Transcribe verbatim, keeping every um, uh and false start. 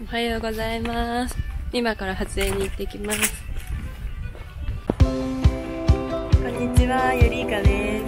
おはようございます。今から撮影に行ってきます。 こんにちは、ゆりいかです。